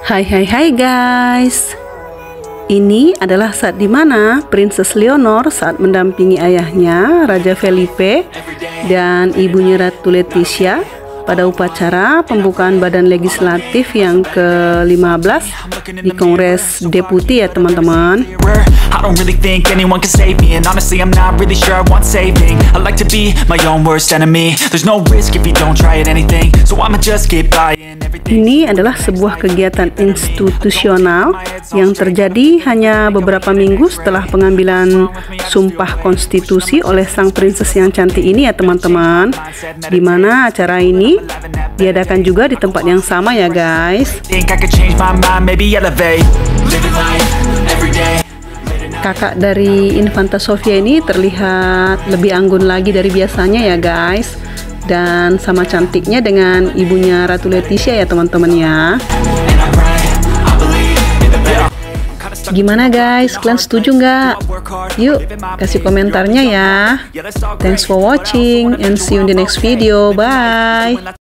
Hai guys. Ini adalah saat dimana Princess Leonor saat mendampingi ayahnya Raja Felipe dan ibunya Ratu Letizia pada upacara pembukaan Badan Legislatif yang ke-15 di Kongres Deputi ya teman-teman. I don't really think anyone can save me, and honestly I'm not really sure I want saving. I like to be my own worst enemy. There's no risk if you don't try at anything, so I'ma just keep buying everything. Ini adalah sebuah kegiatan institusional yang terjadi hanya beberapa minggu setelah pengambilan sumpah konstitusi oleh sang princess yang cantik ini ya teman-teman. Di mana acara ini diadakan juga di tempat yang sama ya guys. Think I could change my mind, maybe elevate. Living life every day. Kakak dari Infanta Sofia ini terlihat lebih anggun lagi dari biasanya ya guys, dan sama cantiknya dengan ibunya Ratu Letizia ya teman-teman ya. Gimana guys, kalian setuju nggak? Yuk kasih komentarnya ya. Thanks for watching and see you in the next video. Bye.